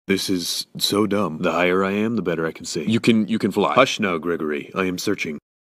This is so dumb. The higher I am, the better I can see. You can fly. Hush now, Gregory. I am searching.